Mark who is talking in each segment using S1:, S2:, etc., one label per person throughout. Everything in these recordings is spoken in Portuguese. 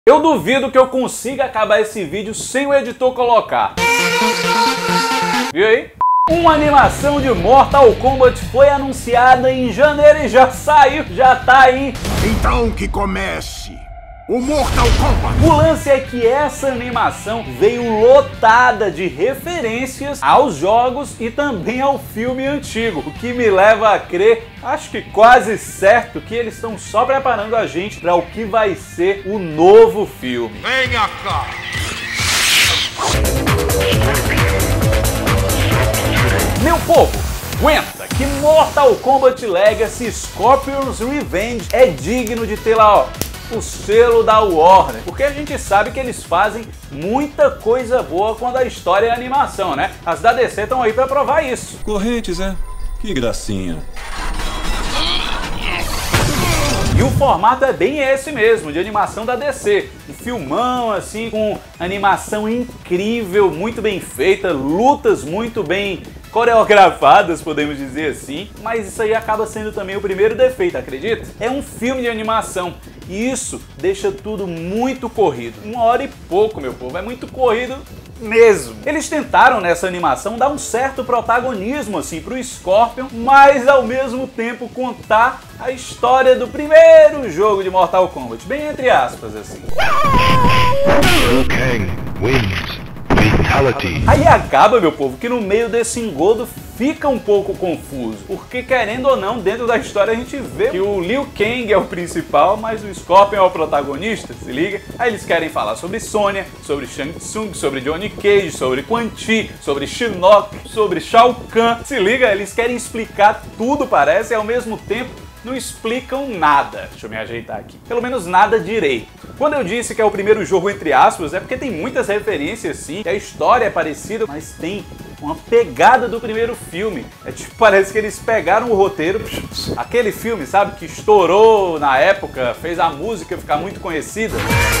S1: Eu duvido que eu consiga acabar esse vídeo sem o editor colocar. Viu aí? Uma animação de Mortal Kombat foi anunciada em janeiro e já saiu, já tá aí.
S2: Então que comece o Mortal Kombat!
S1: O lance é que essa animação veio lotada de referências aos jogos e também ao filme antigo, o que me leva a crer, acho que quase certo, que eles estão só preparando a gente para o que vai ser o novo filme.
S2: Venha cá!
S1: Meu povo, aguenta que Mortal Kombat Legacy Scorpion's Revenge é digno de ter lá, ó, o selo da Warner, porque a gente sabe que eles fazem muita coisa boa quando a história é animação, né? As da DC estão aí pra provar isso.
S3: Correntes, é? Que gracinha.
S1: E o formato é bem esse mesmo, de animação da DC. Um filmão, assim, com animação incrível, muito bem feita, lutas muito bem coreografadas, podemos dizer assim. Mas isso aí acaba sendo também o primeiro defeito, acredita? É um filme de animação e isso deixa tudo muito corrido. 1h e pouco, meu povo, é muito corrido mesmo. Eles tentaram nessa animação dar um certo protagonismo assim pro Scorpion, mas ao mesmo tempo contar a história do primeiro jogo de Mortal Kombat, bem entre aspas assim.
S4: Liu Kang wins. Fatality.
S1: Aí acaba, meu povo, que no meio desse engodo fica um pouco confuso, porque querendo ou não, dentro da história a gente vê que o Liu Kang é o principal, mas o Scorpion é o protagonista, se liga? Aí eles querem falar sobre Sonya, sobre Shang Tsung, sobre Johnny Cage, sobre Quan Chi, sobre Shinnok, sobre Shao Kahn, se liga? Eles querem explicar tudo, parece, e ao mesmo tempo não explicam nada. Deixa eu me ajeitar aqui. Pelo menos nada direito. Quando eu disse que é o primeiro jogo entre aspas, é porque tem muitas referências sim, que a história é parecida, mas tem uma pegada do primeiro filme. É tipo, parece que eles pegaram o roteiro, aquele filme, sabe, que estourou na época, fez a música ficar muito conhecida.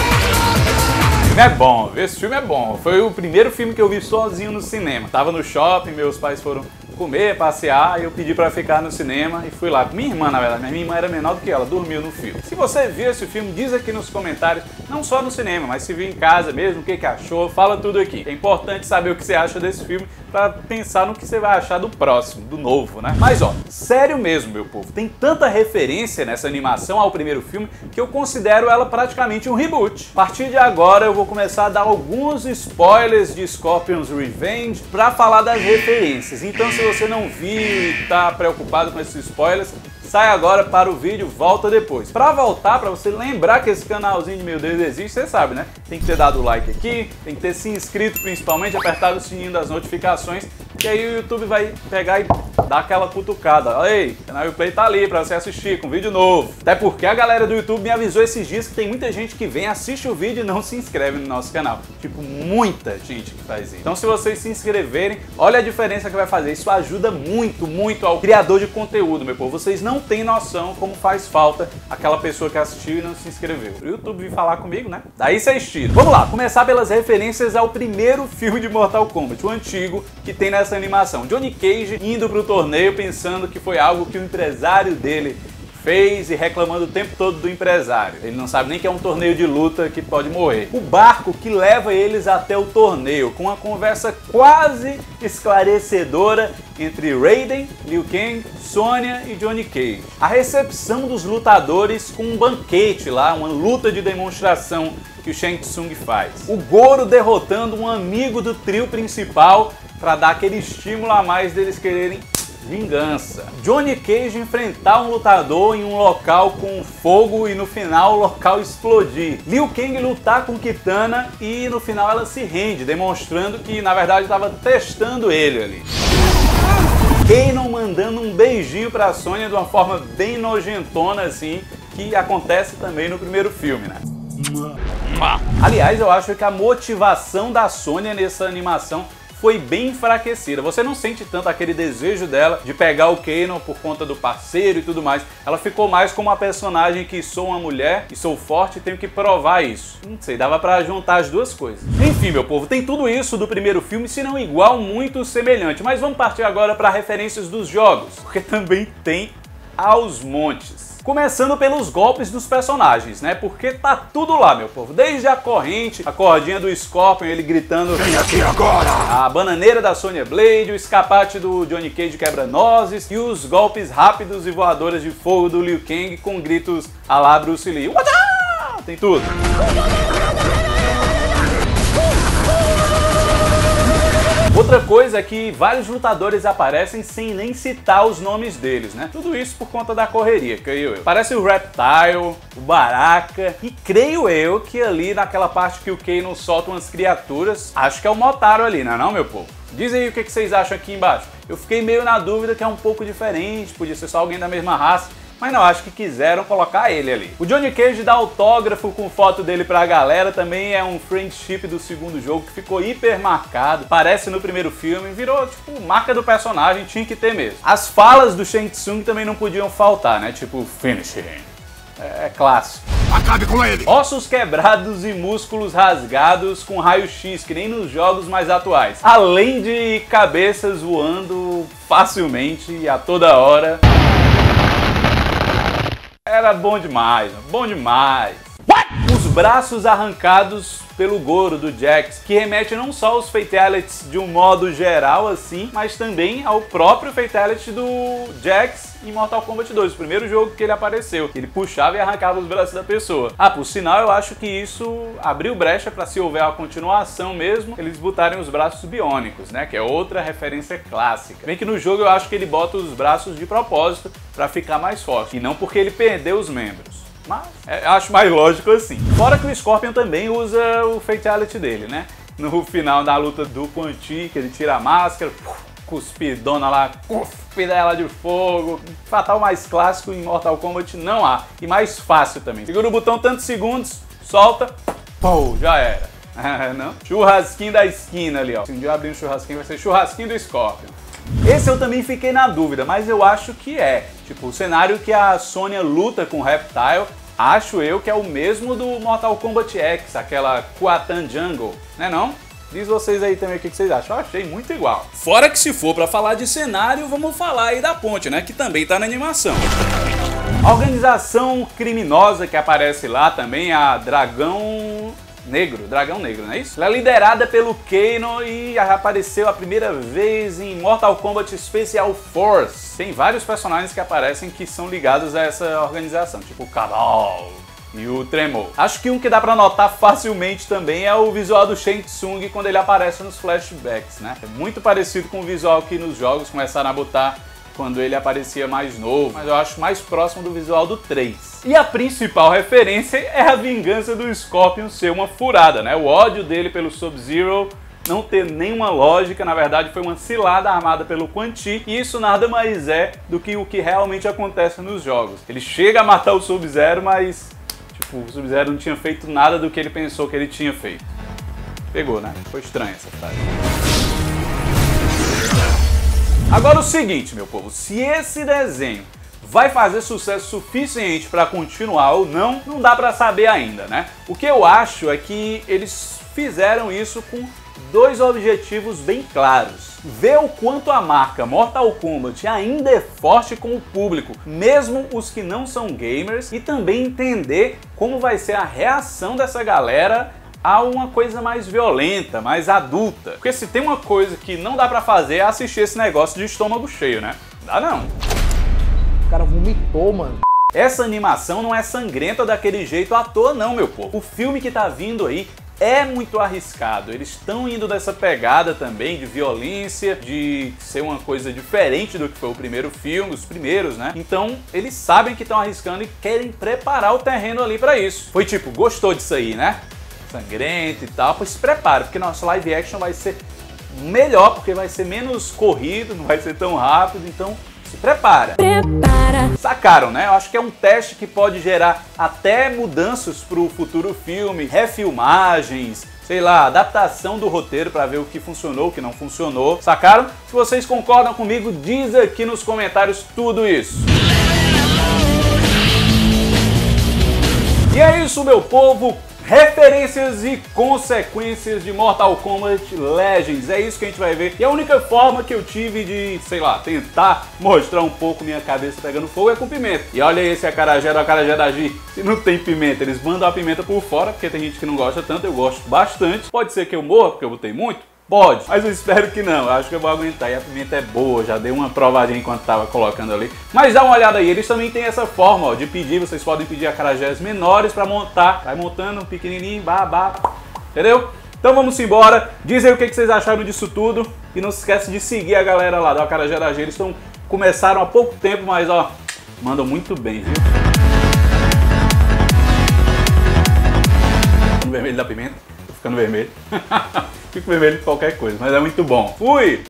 S1: Esse filme é bom, esse filme é bom. Foi o primeiro filme que eu vi sozinho no cinema. Tava no shopping, meus pais foram comer, passear, eu pedi pra ficar no cinema e fui lá com minha irmã, na verdade. Minha irmã era menor do que ela, dormiu no filme. Se você viu esse filme, diz aqui nos comentários, não só no cinema, mas se viu em casa mesmo, o que achou, fala tudo aqui. É importante saber o que você acha desse filme pra pensar no que você vai achar do próximo, do novo, né? Mas ó, sério mesmo, meu povo, tem tanta referência nessa animação ao primeiro filme que eu considero ela praticamente um reboot. A partir de agora eu vou começar a dar alguns spoilers de Scorpion's Revenge pra falar das referências. Então se você não viu e tá preocupado com esses spoilers, sai agora para o vídeo, volta depois. Para voltar, para você lembrar que esse canalzinho de Meu Deus existe, você sabe, né? Tem que ter dado o like aqui, tem que ter se inscrito principalmente, apertado o sininho das notificações, que aí o YouTube vai pegar e dar aquela cutucada. Olha aí, o canal Uplay tá ali para você assistir com vídeo novo. Até porque a galera do YouTube me avisou esses dias que tem muita gente que vem, assiste o vídeo e não se inscreve no nosso canal. Tipo, muita gente que faz isso. Então se vocês se inscreverem, olha a diferença que vai fazer. Isso ajuda muito, muito ao criador de conteúdo, meu povo. Vocês não têm noção como faz falta aquela pessoa que assistiu e não se inscreveu. O YouTube veio falar comigo, né? Daí vocês tiram. Vamos lá, começar pelas referências ao primeiro filme de Mortal Kombat, o antigo, que tem nessa animação. Johnny Cage indo pro torneio pensando que foi algo que o empresário dele fez e reclamando o tempo todo do empresário. Ele não sabe nem que é um torneio de luta que pode morrer. O barco que leva eles até o torneio, com uma conversa quase esclarecedora entre Raiden, Liu Kang, Sonya e Johnny Cage. A recepção dos lutadores com um banquete lá, uma luta de demonstração que o Shang Tsung faz. O Goro derrotando um amigo do trio principal para dar aquele estímulo a mais deles quererem vingança. Johnny Cage enfrentar um lutador em um local com fogo e no final o local explodir. Liu Kang lutar com Kitana e no final ela se rende, demonstrando que na verdade estava testando ele ali. Kanon mandando um beijinho pra Sonya de uma forma bem nojentona assim, que acontece também no primeiro filme, né? Aliás, eu acho que a motivação da Sonya nessa animação foi bem enfraquecida. Você não sente tanto aquele desejo dela de pegar o Kanon por conta do parceiro e tudo mais. Ela ficou mais como uma personagem que sou uma mulher e sou forte e tenho que provar isso. Não sei, dava pra juntar as duas coisas. Enfim, meu povo, tem tudo isso do primeiro filme, se não igual, muito semelhante. Mas vamos partir agora para referências dos jogos, porque também tem aos montes. Começando pelos golpes dos personagens, né? Porque tá tudo lá, meu povo. Desde a corrente, a cordinha do Scorpion, ele gritando
S2: Vem aqui agora!
S1: a bananeira da Sonya Blade, o escapate do Johnny Cage quebra-nozes e os golpes rápidos e voadoras de fogo do Liu Kang com gritos à la Bruce Lee. Tem tudo. Outra coisa é que vários lutadores aparecem sem nem citar os nomes deles, né? Tudo isso por conta da correria, creio eu. Parece o Reptile, o Baraka e creio eu que ali naquela parte que o Kano solta umas criaturas, acho que é o Motaro ali, não é não, meu povo? Diz aí o que vocês acham aqui embaixo. Eu fiquei meio na dúvida que é um pouco diferente, podia ser só alguém da mesma raça, mas não, acho que quiseram colocar ele ali. O Johnny Cage dá autógrafo com foto dele pra galera, também é um friendship do segundo jogo que ficou hiper marcado, parece no primeiro filme, virou tipo marca do personagem, tinha que ter mesmo. As falas do Shang Tsung também não podiam faltar, né, tipo finish him. É clássico.
S2: Acabe com ele!
S1: Ossos quebrados e músculos rasgados com raio-x, que nem nos jogos mais atuais. Além de cabeças voando facilmente e a toda hora. Era bom demais, bom demais. What? Os braços arrancados pelo Goro do Jax, que remete não só aos Fatalities de um modo geral assim, mas também ao próprio Fatality do Jax em Mortal Kombat 2, o primeiro jogo que ele apareceu. Ele puxava e arrancava os braços da pessoa. Ah, por sinal, eu acho que isso abriu brecha para, se houver a continuação mesmo, eles botarem os braços biônicos, né? Que é outra referência clássica. Bem que no jogo eu acho que ele bota os braços de propósito para ficar mais forte, e não porque ele perdeu os membros. Mas acho mais lógico assim. Fora que o Scorpion também usa o Fatality dele, né? No final da luta do Quan Chi, que ele tira a máscara, cuspidona lá, cuspidela de fogo. Fatal mais clássico em Mortal Kombat não há. E mais fácil também. Segura o botão tantos segundos, solta, pô, já era. Não? Churrasquinho da esquina ali, ó. Se um dia eu abrir um churrasquinho, vai ser churrasquinho do Scorpion. Esse eu também fiquei na dúvida, mas eu acho que é. Tipo, o cenário que a Sonya luta com o Reptile, acho eu que é o mesmo do Mortal Kombat X, aquela Kuatan Jungle, né não? Diz vocês aí também o que vocês acham. Eu achei muito igual. Fora que se for pra falar de cenário, vamos falar aí da ponte, né? Que também tá na animação. A organização criminosa que aparece lá também, a Dragão Negro, não é isso? Ela é liderada pelo Kano e apareceu a primeira vez em Mortal Kombat Special Force. Tem vários personagens que aparecem que são ligados a essa organização, tipo o Kabal e o Tremor. Acho que um que dá pra notar facilmente também é o visual do Shang Tsung quando ele aparece nos flashbacks, né? É muito parecido com o visual que nos jogos começaram a botar quando ele aparecia mais novo, mas eu acho mais próximo do visual do 3. E a principal referência é a vingança do Scorpion ser uma furada, né? O ódio dele pelo Sub-Zero não ter nenhuma lógica, na verdade foi uma cilada armada pelo Quan Chi, e isso nada mais é do que o que realmente acontece nos jogos. Ele chega a matar o Sub-Zero, mas tipo, o Sub-Zero não tinha feito nada do que ele pensou que ele tinha feito. Pegou, né? Foi estranha essa frase. Agora o seguinte, meu povo, se esse desenho vai fazer sucesso suficiente para continuar ou não, não dá para saber ainda, né? O que eu acho é que eles fizeram isso com dois objetivos bem claros. Ver o quanto a marca Mortal Kombat ainda é forte com o público, mesmo os que não são gamers, e também entender como vai ser a reação dessa galera a uma coisa mais violenta, mais adulta. Porque se tem uma coisa que não dá pra fazer é assistir esse negócio de estômago cheio, né? Dá não.
S5: O cara vomitou, mano.
S1: Essa animação não é sangrenta daquele jeito à toa não, meu povo. O filme que tá vindo aí é muito arriscado. Eles estão indo dessa pegada também de violência, de ser uma coisa diferente do que foi o primeiro filme, os primeiros, né? Então, eles sabem que estão arriscando e querem preparar o terreno ali pra isso. Foi tipo, gostou disso aí, né? Sangrento e tal, pois se prepare, porque nosso live action vai ser melhor, porque vai ser menos corrido, não vai ser tão rápido, então se prepara. Sacaram, né? Eu acho que é um teste que pode gerar até mudanças pro futuro filme, refilmagens, sei lá, adaptação do roteiro para ver o que funcionou, o que não funcionou. Sacaram? Se vocês concordam comigo, diz aqui nos comentários tudo isso. E é isso, meu povo. referências e consequências de Mortal Kombat Legends. É isso que a gente vai ver. E a única forma que eu tive de, sei lá, tentar mostrar um pouco minha cabeça pegando fogo é com pimenta. E olha aí esse acarajé do acarajé da Gi. Se não tem pimenta, eles mandam a pimenta por fora, porque tem gente que não gosta tanto, eu gosto bastante. Pode ser que eu morra, porque eu botei muito. Pode, mas eu espero que não, eu acho que eu vou aguentar. E a pimenta é boa, já dei uma provadinha enquanto tava colocando ali. Mas dá uma olhada aí, eles também têm essa forma, ó, de pedir, vocês podem pedir acarajés menores pra montar. Vai montando pequenininho, babá, entendeu? Então vamos embora, dizem o que vocês acharam disso tudo. E não se esquece de seguir a galera lá do Acarajé da G, eles começaram há pouco tempo, mas ó, mandam muito bem, viu? No vermelho da pimenta, tô ficando vermelho. Fico vermelho de qualquer coisa, mas é muito bom. Fui!